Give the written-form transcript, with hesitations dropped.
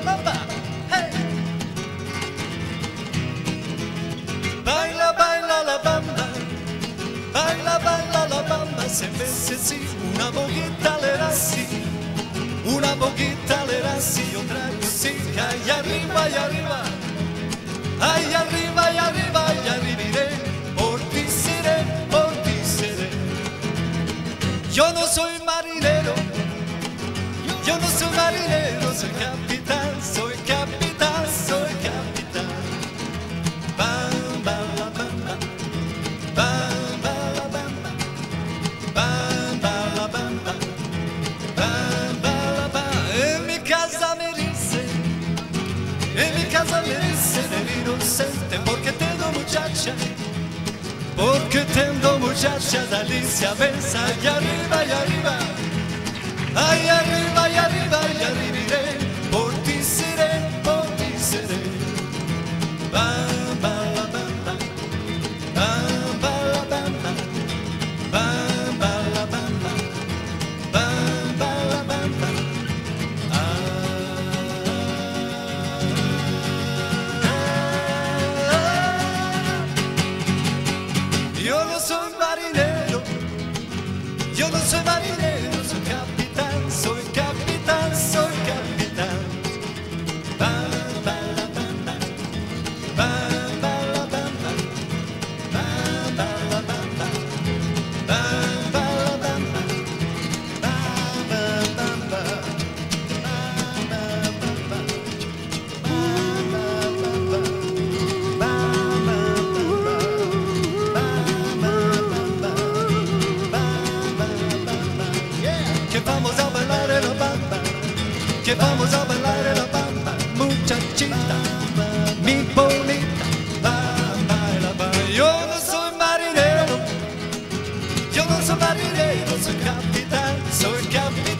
bamba, hey. Baila, baila la bamba, baila, baila la bamba. Se mece sì, una poquita le da sì, una poquita le da sì, otra così, ay arriba, ay arriba, ay arriba, ay arriba, ay arribiré, por ti seré, por ti seré. Yo no soy marinero, yo no soy marinero, soy capitán, soy capitán, soy capitán. Bam, bam, la bamba, bam, bam, la bamba, bam, bam, la bamba, bam, bam, la bamba. En mi casa me dicen, en mi casa me dicen el inocente, porque tengo muchacha. Porque tengo muchachas, Alicia, besa, y arriba, y arriba. Ay, arriba, y arriba, y arribiré. Por ti seré, por ti seré. Bam, bam, la bamba. Bam, bam, la bamba. Bam, bam, la bamba. Bam, bam, la bamba. Yo no soy marinero, yo no soy marinero, soy capitán, soy capitán, soy capitán. Bam, bam, la bamba, bam, bam, la bamba, bam, bam, la bamba, bam, bam, la bamba, bam, bam, bamba, bam, bam, bamba, bam, bam, bamba, bam, bam, bamba. Que vamos a bailar en la bamba, que vamos a bailar en la bamba, muchachita, mi bonita, bamba, la bamba. Yo no soy marinero, yo no soy marinero, soy capitán, soy capitán.